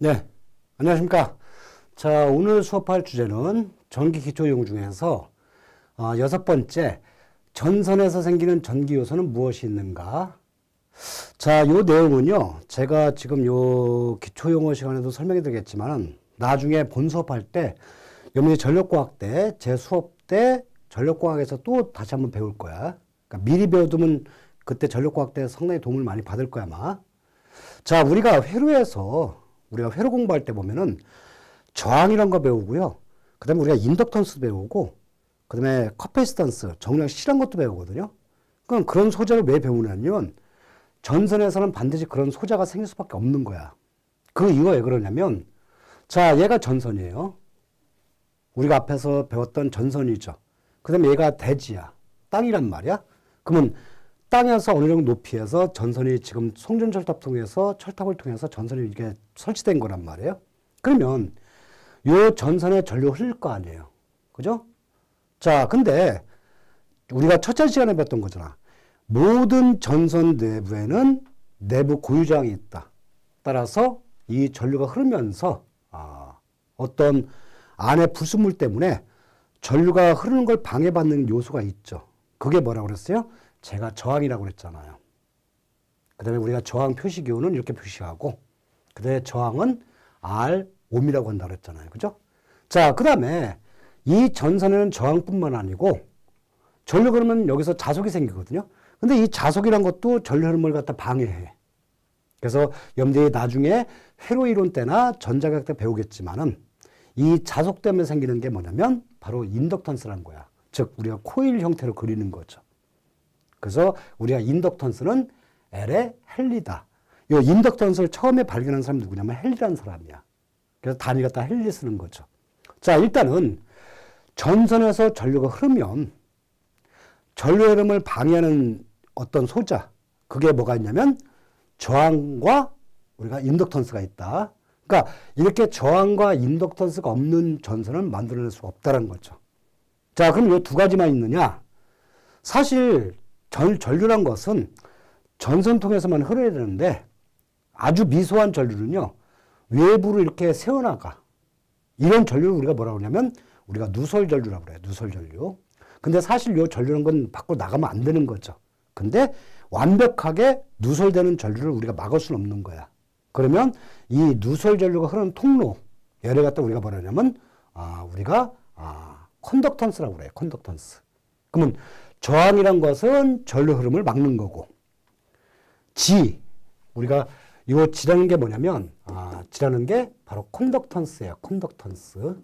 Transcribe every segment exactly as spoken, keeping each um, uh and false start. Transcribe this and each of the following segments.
네, 안녕하십니까. 자, 오늘 수업할 주제는 전기 기초용 중에서 어, 여섯 번째, 전선에서 생기는 전기 요소는 무엇이 있는가? 자, 요 내용은요, 제가 지금 요 기초용어 시간에도 설명해 드리겠지만, 나중에 본 수업할 때, 여러분이 전력공학 때, 제 수업 때 전력공학에서 또 다시 한번 배울 거야. 그러니까 미리 배워두면 그때 전력공학 때 상당히 도움을 많이 받을 거야, 아마. 자, 우리가 회로에서 우리가 회로 공부할 때 보면은 저항이란 거 배우고요. 그 다음에 우리가 인덕턴스 배우고, 그 다음에 커패시턴스, 정량 C란 것도 배우거든요. 그럼 그런 소자를 왜 배우냐면, 전선에서는 반드시 그런 소자가 생길 수밖에 없는 거야. 그 이유가 왜 그러냐면, 자, 얘가 전선이에요. 우리가 앞에서 배웠던 전선이죠. 그 다음에 얘가 대지야. 땅이란 말이야. 그러면 땅에서 어느 정도 높이에서 전선이 지금 송전철탑 통해서 철탑을 통해서 전선이 이게 설치된 거란 말이에요. 그러면 요 전선에 전류가 흐를 거 아니에요. 그죠? 자, 근데 우리가 첫째 시간에 배웠던 거잖아. 모든 전선 내부에는 내부 고유저항이 있다. 따라서 이 전류가 흐르면서 아, 어떤 안에 불순물 때문에 전류가 흐르는 걸 방해받는 요소가 있죠. 그게 뭐라고 그랬어요? 제가 저항이라고 그랬잖아요. 그 다음에 우리가 저항 표시기호는 이렇게 표시하고, 그 다음에 저항은 알, 옴이라고 한다고 그랬잖아요. 그죠? 자, 그 다음에 이 전선에는 저항뿐만 아니고, 전류 그러면 여기서 자속이 생기거든요. 근데 이 자속이란 것도 전류 흐름을 갖다 방해해. 그래서 여러분들이 나중에 회로 이론 때나 전자계학 때 배우겠지만은, 이 자속 때문에 생기는 게 뭐냐면, 바로 인덕턴스라는 거야. 즉, 우리가 코일 형태로 그리는 거죠. 그래서 우리가 인덕턴스는 L의 헨리다. 이 인덕턴스를 처음에 발견한 사람이 누구냐면 헨리라는 사람이야. 그래서 단위가 다 헨리 쓰는 거죠. 자, 일단은 전선에서 전류가 흐르면 전류 흐름을 방해하는 어떤 소자, 그게 뭐가 있냐면 저항과 우리가 인덕턴스가 있다. 그러니까 이렇게 저항과 인덕턴스가 없는 전선을 만들어낼 수가 없다는 거죠. 자, 그럼 이 두 가지만 있느냐? 사실 전, 전류란 것은 전선 통해서만 흐려야 되는데 아주 미소한 전류는요, 외부로 이렇게 새어나가. 이런 전류를 우리가 뭐라고 하냐면 우리가 누설 전류라고 그래요. 누설 전류. 근데 사실 이 전류라는 건 밖으로 나가면 안 되는 거죠. 근데 완벽하게 누설되는 전류를 우리가 막을 수는 없는 거야. 그러면 이 누설 전류가 흐르는 통로, 얘를 갖다 우리가 뭐라 하냐면 아, 우리가 아, 컨덕턴스라고 그래요. 컨덕턴스. 그러면 저항이란 것은 전류 흐름을 막는 거고, 지, 우리가 이 지라는 게 뭐냐면, 아, 지라는 게 바로 컨덕턴스예요. 컨덕턴스.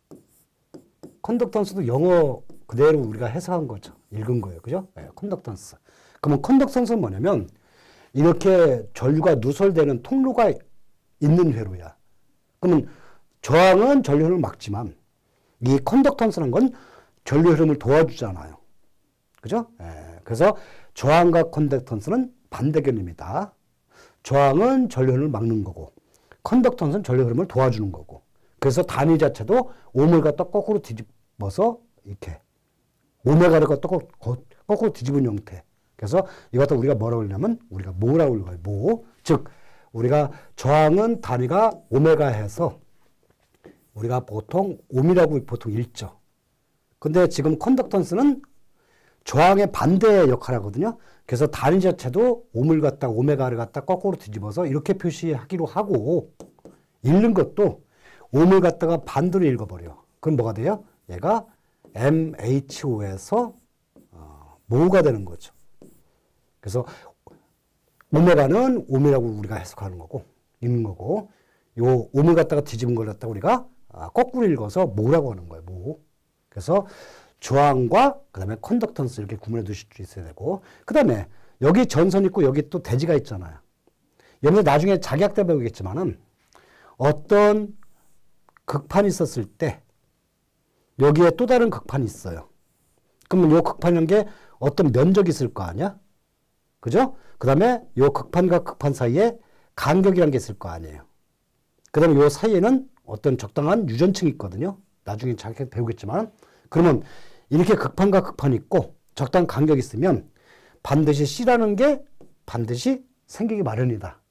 컨덕턴스도 영어 그대로 우리가 해석한 거죠. 읽은 거예요. 그죠? 네, 컨덕턴스. 그러면 컨덕턴스는 뭐냐면, 이렇게 전류가 누설되는 통로가 있는 회로야. 그러면 저항은 전류 흐름을 막지만, 이 컨덕턴스라는 건 전류 흐름을 도와주잖아요. 그죠? 예, 그래서 저항과 컨덕턴스는 반대견입니다. 저항은 전류 흐름을 막는 거고, 컨덕턴스는 전류 흐름을 도와주는 거고. 그래서 단위 자체도 옴을 갖다 거꾸로 뒤집어서 이렇게 오메가를 갖다 거꾸로 뒤집은 형태. 그래서 이것도 우리가 뭐라고 그러냐면 우리가 모라고 읽어요. 모. 즉 우리가 저항은 단위가 오메가 해서 우리가 보통 옴이라고 보통 읽죠. 근데 지금 컨덕턴스는 저항의 반대 역할을 하거든요. 그래서 단위 자체도 옴을 갖다 오메가를 갖다 거꾸로 뒤집어서 이렇게 표시하기로 하고, 읽는 것도 옴을 갖다가 반대로 읽어버려. 그럼 뭐가 돼요? 얘가 엠에이치오에서 어, 모가 되는 거죠. 그래서 오메가는 옴이라고 우리가 해석하는 거고, 읽는 거고, 요 옴을 갖다가 뒤집은 걸 갖다가 우리가 아, 거꾸로 읽어서 모라고 하는 거예요. 모. 그래서 저항과 그 다음에 컨덕턴스 이렇게 구분해 두실 수 있어야 되고, 그 다음에 여기 전선 있고 여기 또 대지가 있잖아요. 여러분들 나중에 자기학 때 배우겠지만은 어떤 극판이 있었을 때 여기에 또 다른 극판이 있어요. 그러면 이 극판이라는 게 어떤 면적이 있을 거 아니야? 그죠? 그 다음에 이 극판과 극판 사이에 간격이라는 게 있을 거 아니에요. 그 다음에 이 사이에는 어떤 적당한 유전층이 있거든요. 나중에 자기학 때 배우겠지만, 그러면 이렇게 극판과 극판이 있고 적당한 간격이 있으면 반드시 C라는 게 반드시 생기기 마련이다.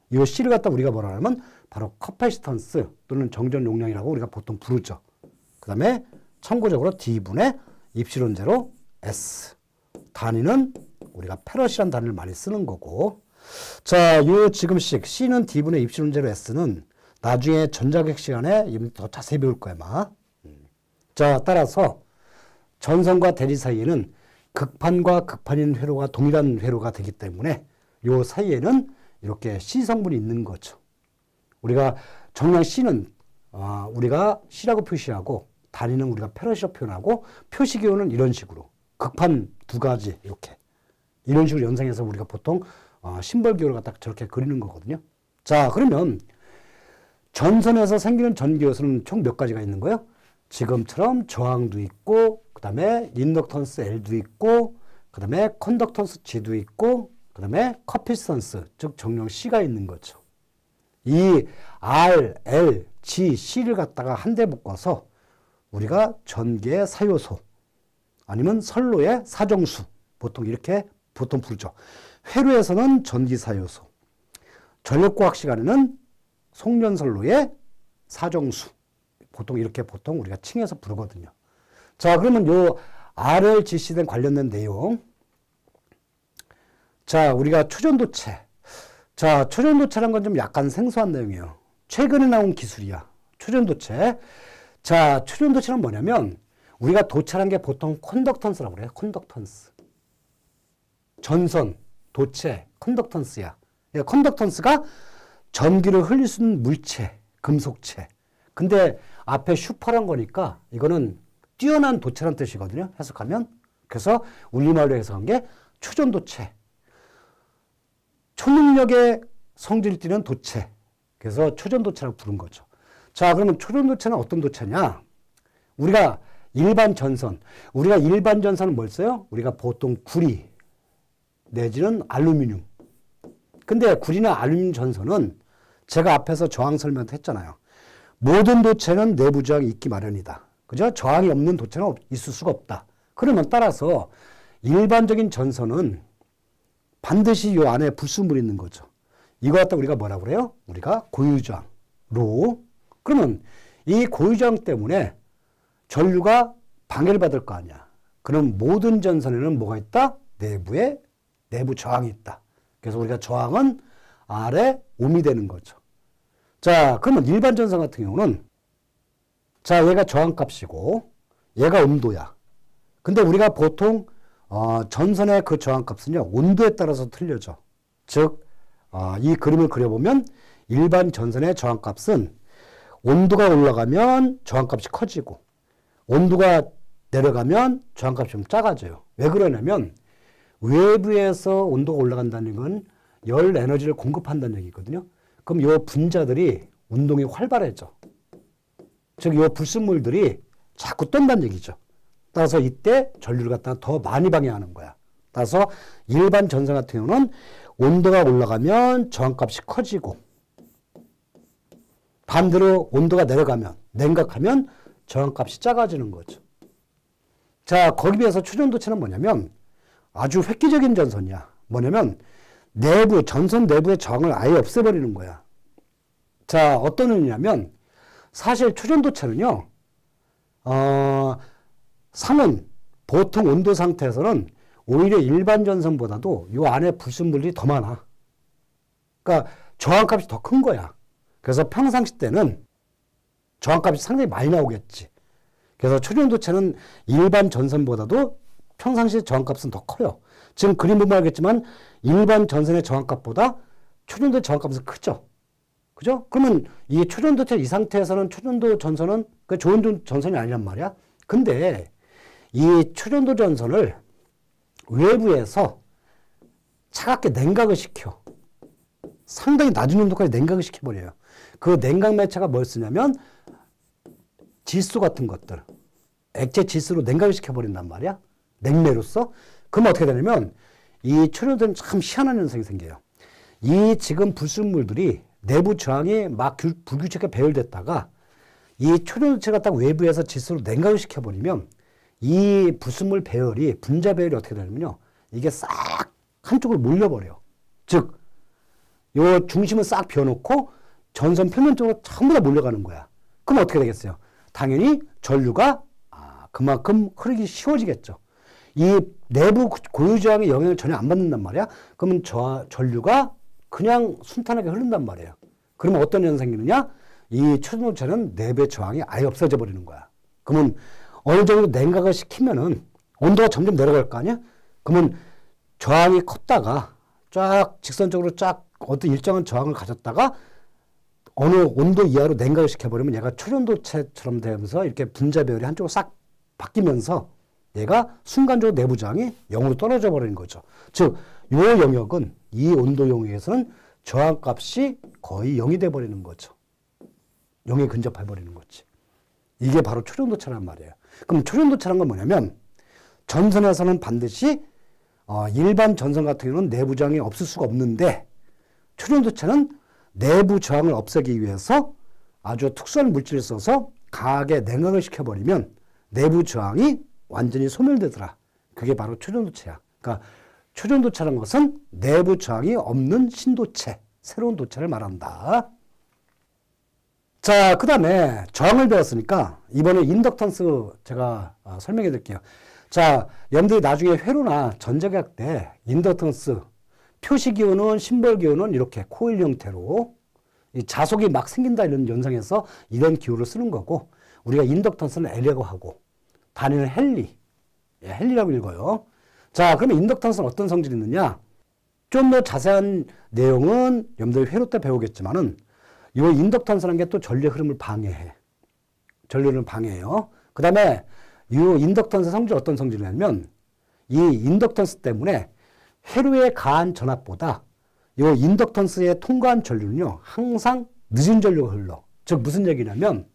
이 C를 갖다 우리가 뭐라 하면 바로 커패시턴스 또는 정전 용량이라고 우리가 보통 부르죠. 그 다음에 참고적으로 D분의 입실론 제로 S. 단위는 우리가 페럿이라는 단위를 많이 쓰는 거고. 자, 요 지금식 C는 D분의 입실론 제로 S는 나중에 전자기학 시간에 더 자세히 배울 거야, 아마. 자, 따라서 전선과 대리 사이에는 극판과 극판인 회로가 동일한 회로가 되기 때문에 요 사이에는 이렇게 C 성분이 있는 거죠. 우리가 정량 C는 어, 우리가 C라고 표시하고 단위는 우리가 페럿이라고 표현하고 표시기호는 이런 식으로 극판 두 가지 이렇게 이런 식으로 연상해서 우리가 보통 어, 심벌기호를 갖다 저렇게 그리는 거거든요. 자, 그러면 전선에서 생기는 전기 요소는 총 몇 가지가 있는 거예요? 지금처럼 저항도 있고, 그 다음에 인덕턴스 L도 있고, 그 다음에 컨덕턴스 G도 있고, 그 다음에 커피스턴스, 즉 정령 C가 있는 거죠. 이 R, L, G, C를 갖다가 한데 묶어서 우리가 전기의 사요소 아니면 선로의 사정수 보통 이렇게 보통 부르죠. 회로에서는 전기 사요소, 전력과학 시간에는 송전선로의 사정수 보통 이렇게 보통 우리가 칭해서 부르거든요. 자, 그러면 요 알엘지씨 된 관련된 내용. 자, 우리가 초전도체. 자, 초전도체란 건 좀 약간 생소한 내용이에요. 최근에 나온 기술이야. 초전도체. 자, 초전도체는 뭐냐면 우리가 도체란 게 보통 컨덕턴스라고 그래요. 컨덕턴스. 전선, 도체, 컨덕턴스야. 컨덕턴스가 전기를 흘릴 수 있는 물체, 금속체. 근데 앞에 슈퍼란 거니까 이거는 뛰어난 도체란 뜻이거든요. 해석하면. 그래서 우리말로 해석한 게 초전도체. 초능력의 성질을 띠는 도체. 그래서 초전도체라고 부른 거죠. 자, 그러면 초전도체는 어떤 도체냐? 우리가 일반 전선. 우리가 일반 전선은 뭘 써요? 우리가 보통 구리 내지는 알루미늄. 근데 구리나 알루미늄 전선은 제가 앞에서 저항 설명도 했잖아요. 모든 도체는 내부 저항이 있기 마련이다. 그죠? 저항이 없는 도체는 있을 수가 없다. 그러면 따라서 일반적인 전선은 반드시 이 안에 불순물이 있는 거죠. 이거 갖다 우리가 뭐라고 그래요? 우리가 고유저항, 로. 그러면 이 고유저항 때문에 전류가 방해를 받을 거 아니야. 그럼 모든 전선에는 뭐가 있다? 내부에 내부 저항이 있다. 그래서 우리가 저항은 R에 옴이 되는 거죠. 자, 그러면 일반 전선 같은 경우는 자, 얘가 저항값이고 얘가 온도야. 근데 우리가 보통 어, 전선의 그 저항값은요, 온도에 따라서 틀려져. 즉, 어, 이 그림을 그려보면 일반 전선의 저항값은 온도가 올라가면 저항값이 커지고 온도가 내려가면 저항값이 좀 작아져요. 왜 그러냐면 외부에서 온도가 올라간다는 건 열 에너지를 공급한다는 얘기거든요. 그럼 이 분자들이 운동이 활발해져. 즉, 이 불순물들이 자꾸 떤다는 얘기죠. 따라서 이때 전류를 갖다가 더 많이 방해하는 거야. 따라서 일반 전선 같은 경우는 온도가 올라가면 저항값이 커지고 반대로 온도가 내려가면 냉각하면 저항값이 작아지는 거죠. 자, 거기에 비해서 초전도체는 뭐냐면 아주 획기적인 전선이야. 뭐냐면 내부, 전선 내부의 저항을 아예 없애버리는 거야. 자, 어떤 의미냐면 사실 초전도체는요, 어, 상온, 보통 온도 상태에서는 오히려 일반 전선보다도 이 안에 불순물이 더 많아. 그러니까 저항값이 더 큰 거야. 그래서 평상시 때는 저항값이 상당히 많이 나오겠지. 그래서 초전도체는 일반 전선보다도 평상시 저항값은 더 커요. 지금 그림 보면 알겠지만 일반 전선의 저항값보다 초전도의 저항값은 크죠. 그죠? 그러면 이 초전도체 이 상태에서는 초전도 전선은 그 좋은 전선이 아니란 말이야. 근데 이 초전도 전선을 외부에서 차갑게 냉각을 시켜. 상당히 낮은 온도까지 냉각을 시켜버려요. 그 냉각 매체가 뭘 쓰냐면 질소 같은 것들. 액체 질소로 냉각을 시켜버린단 말이야. 냉매로서. 그럼 어떻게 되냐면 이 초전도는 참 희한한 현상이 생겨요. 이 지금 불순물들이 내부 저항이 막 불규칙하게 배열됐다가 이 초전도체 갖다가 외부에서 질소로 냉각을 시켜버리면 이 불순물 배열이, 분자 배열이 어떻게 되냐면요. 이게 싹 한쪽으로 몰려버려. 즉, 요 중심을 싹 비워놓고 전선 표면 쪽으로 전부 다 몰려가는 거야. 그럼 어떻게 되겠어요? 당연히 전류가 아, 그만큼 흐르기 쉬워지겠죠. 이 내부 고유저항의 영향을 전혀 안 받는단 말이야. 그러면 저, 전류가 그냥 순탄하게 흐른단 말이에요. 그러면 어떤 현상이 생기느냐? 이 초전도체는 내부의 저항이 아예 없어져 버리는 거야. 그러면 어느 정도 냉각을 시키면은 온도가 점점 내려갈 거 아니야? 그러면 저항이 컸다가 쫙 직선적으로 쫙 어떤 일정한 저항을 가졌다가 어느 온도 이하로 냉각을 시켜버리면 얘가 초전도체처럼 되면서 이렇게 분자배열이 한쪽으로 싹 바뀌면서 얘가 순간적으로 내부 저항이 영으로 떨어져 버리는 거죠. 즉, 이 영역은 이 온도 영역에서는 저항값이 거의 영이 돼 버리는 거죠. 영에 근접해 버리는 거지. 이게 바로 초전도체란 말이에요. 그럼 초전도체란 건 뭐냐면 전선에서는 반드시 어, 일반 전선 같은 경우는 내부 저항이 없을 수가 없는데 초전도체는 내부 저항을 없애기 위해서 아주 특수한 물질을 써서 강하게 냉각을 시켜버리면 내부 저항이 완전히 소멸되더라. 그게 바로 초전도체야. 그러니까 초전도체라는 것은 내부 저항이 없는 신도체, 새로운 도체를 말한다. 자, 그 다음에 저항을 배웠으니까 이번에 인덕턴스 제가 어, 설명해 드릴게요. 자, 여러분들이 나중에 회로나 전자계학 때 인덕턴스 표시기호는 심벌기호는 이렇게 코일 형태로 이 자속이 막 생긴다 이런 연상에서 이런 기호를 쓰는 거고 우리가 인덕턴스는 L이라고 하고 단위는 헨리, 예, 헨리라고 읽어요. 자, 그러면 인덕턴스는 어떤 성질이 있느냐? 좀 더 자세한 내용은 여러분들이 회로 때 배우겠지만은 이 인덕턴스라는 게 또 전류의 흐름을 방해해. 전류의 흐름을 방해해요. 그 다음에 이 인덕턴스 성질 어떤 성질이냐면 이 인덕턴스 때문에 회로의 가한 전압보다 이 인덕턴스에 통과한 전류는요 항상 늦은 전류가 흘러. 즉 무슨 얘기냐면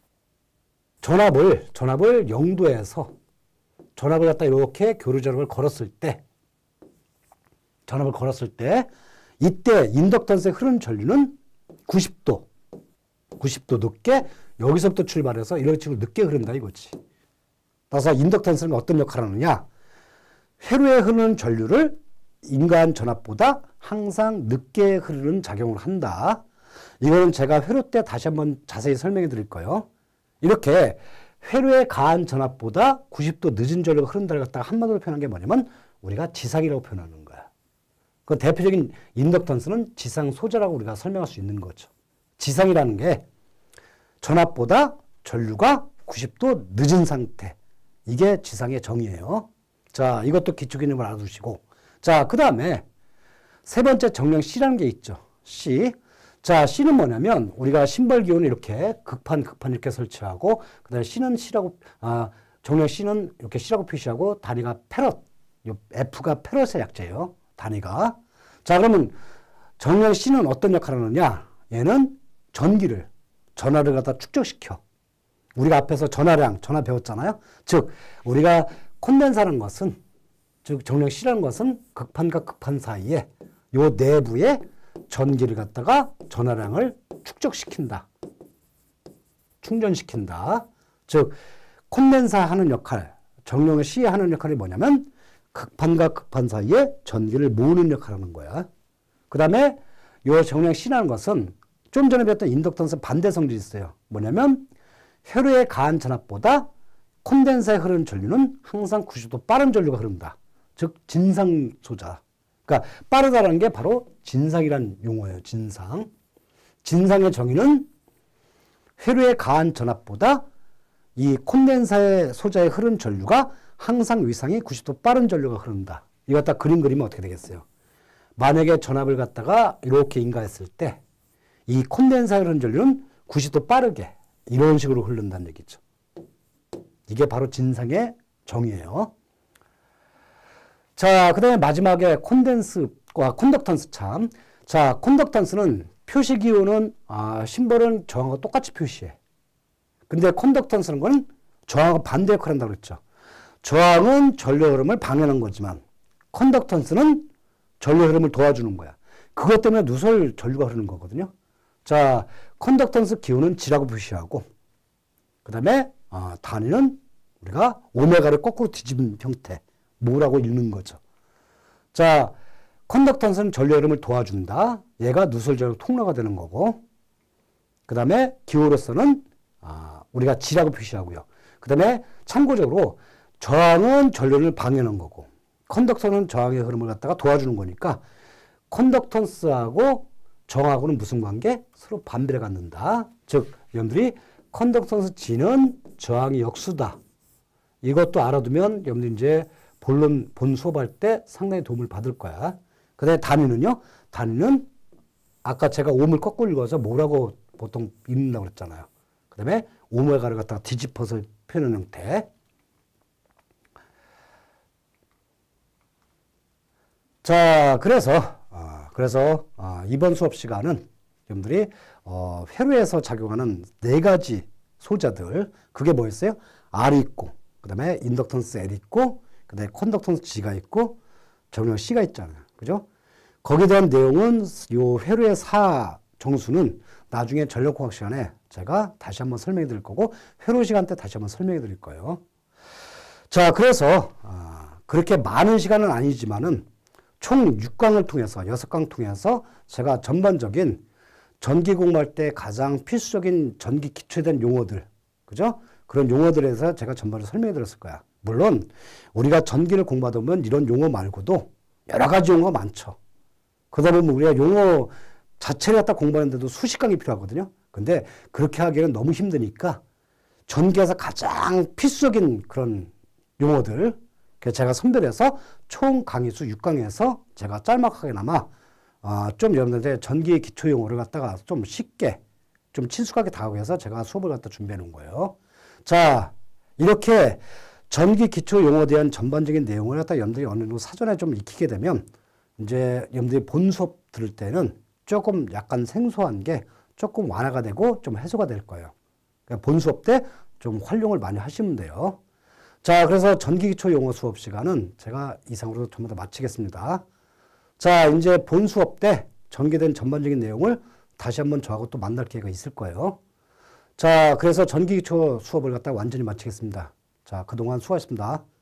전압을 전압을 영도에서 전압을 갖다 이렇게 교류 전압을 걸었을 때 전압을 걸었을 때 이때 인덕턴스에 흐르는 전류는 구십 도 구십 도 늦게 여기서부터 출발해서 이런 식으로 늦게 흐른다 이거지. 따라서 인덕턴스는 어떤 역할을 하느냐? 회로에 흐르는 전류를 인간 전압보다 항상 늦게 흐르는 작용을 한다. 이거는 제가 회로 때 다시 한번 자세히 설명해 드릴 거예요. 이렇게 회로에 가한 전압보다 구십 도 늦은 전류가 흐른다를 갖다가 한마디로 표현한 게 뭐냐면 우리가 지상이라고 표현하는 거야. 그 대표적인 인덕턴스는 지상 소재라고 우리가 설명할 수 있는 거죠. 지상이라는 게 전압보다 전류가 구십 도 늦은 상태. 이게 지상의 정의예요. 자, 이것도 기초 개념을 알아두시고. 자, 그 다음에 세 번째 정령 C라는 게 있죠. C. 자, C는 뭐냐면 우리가 심벌 기호는 이렇게 극판, 극판 이렇게 설치하고 그 다음에 C는 C라고, 아, 정령 C는 이렇게 C라고 표시하고 단위가 페럿. 요 F가 페럿의 약자예요. 단위가. 자, 그러면 정령 C는 어떤 역할을 하느냐? 얘는 전기를, 전하를 갖다 축적시켜. 우리가 앞에서 전하량, 전하 배웠잖아요. 즉, 우리가 콘덴사라는 것은, 즉 정령 C라는 것은 극판과 극판 사이에 요 내부에 전기를 갖다가 전하량을 축적시킨다. 충전시킨다. 즉, 콘덴사 하는 역할, 정령 C 하는 역할이 뭐냐면 극판과 극판 사이에 전기를 모으는 역할을 하는 거야. 그 다음에 요 정령 C라는 것은 좀 전에 배웠던 인덕턴스 반대 성질이 있어요. 뭐냐면 회로에 가한 전압보다 콘덴사에 흐르는 전류는 항상 구십 도 빠른 전류가 흐른다. 즉 진상 소자. 그러니까 빠르다라는 게 바로 진상이란 용어예요. 진상. 진상의 정의는 회로에 가한 전압보다 이 콘덴사의 소자에 흐른 전류가 항상 위상이 구십 도 빠른 전류가 흐른다. 이거 갖다 그림 그리면 어떻게 되겠어요? 만약에 전압을 갖다가 이렇게 인가했을 때 이 콘덴사에 흐르는 전류는 구십 도 빠르게 이런 식으로 흐른다는 얘기죠. 이게 바로 진상의 정의예요. 자, 그 다음에 마지막에 콘덴스와 콘덕턴스 참. 자, 콘덕턴스는 표시기호는, 아, 심벌은 저항과 똑같이 표시해. 근데 콘덕턴스는 건 저항과 반대 역할을 한다고 그랬죠. 저항은 전류 흐름을 방해하는 거지만, 콘덕턴스는 전류 흐름을 도와주는 거야. 그것 때문에 누설 전류가 흐르는 거거든요. 자, 컨덕턴스 기호는 G라고 표시하고 그 다음에 어, 단위는 우리가 오메가를 거꾸로 뒤집은 형태 모라고 읽는 거죠. 자, 컨덕턴스는 전류 흐름을 도와준다. 얘가 누설전력 통로가 되는 거고. 그 다음에 기호로서는 아, 우리가 G라고 표시하고요. 그 다음에 참고적으로 저항은 전류를 방해하는 거고 컨덕터는 저항의 흐름을 갖다가 도와주는 거니까 컨덕턴스하고 저항하고는 무슨 관계? 서로 반비례 갖는다. 즉 여러분들이 컨덕턴스 G는 저항의 역수다. 이것도 알아두면 여러분들 이제 본론 본 수업할 때 상당히 도움을 받을 거야. 그 다음에 단위는요. 단위는 아까 제가 옴을 거꾸로 읽어서 뭐라고 보통 읽는다고 그랬잖아요. 그 다음에 오메가를 갖다가 뒤집어서 표현하는 형태. 자, 그래서, 어, 그래서, 어, 이번 수업 시간은 여러분들이, 어, 회로에서 작용하는 네 가지 소자들, 그게 뭐였어요? R이 있고, 그 다음에 인덕턴스 L 있고, 그 다음에 컨덕턴스 G가 있고, 정력 C가 있잖아요. 그죠? 거기에 대한 내용은 요 회로의 사 정수는 나중에 전력공학 시간에 제가 다시 한번 설명해 드릴 거고, 회로 시간 때 다시 한번 설명해 드릴 거예요. 자, 그래서, 아, 그렇게 많은 시간은 아니지만은, 총 육 강을 통해서, 여섯 강 통해서 제가 전반적인 전기 공부할 때 가장 필수적인 전기 기초에 대한 용어들, 그죠? 그런 용어들에서 제가 전반을 설명해 드렸을 거야. 물론, 우리가 전기를 공부하다 보면 이런 용어 말고도 여러 가지 용어가 많죠. 그러다 보면 우리가 용어 자체를 갖다 공부하는데도 수십 강이 필요하거든요. 근데 그렇게 하기에는 너무 힘드니까 전기에서 가장 필수적인 그런 용어들, 제가 선별해서 총 강의 수 육 강에서 제가 짤막하게나마 어, 좀 여러분들한테 전기의 기초 용어를 갖다가 좀 쉽게, 좀 친숙하게 다가가서 제가 수업을 갖다 준비해 놓은 거예요. 자, 이렇게 전기 기초 용어에 대한 전반적인 내용을 갖다 여러분들이 어느 정도 사전에 좀 익히게 되면 이제 여러분들이 본 수업 들을 때는 조금 약간 생소한 게 조금 완화가 되고 좀 해소가 될 거예요. 그러니까 본 수업 때 좀 활용을 많이 하시면 돼요. 자, 그래서 전기기초 용어 수업 시간은 제가 이상으로 전부 다 마치겠습니다. 자, 이제 본 수업 때 전개된 전반적인 내용을 다시 한번 저하고 또 만날 기회가 있을 거예요. 자, 그래서 전기기초 수업을 갖다가 완전히 마치겠습니다. 자, 그동안 수고하셨습니다.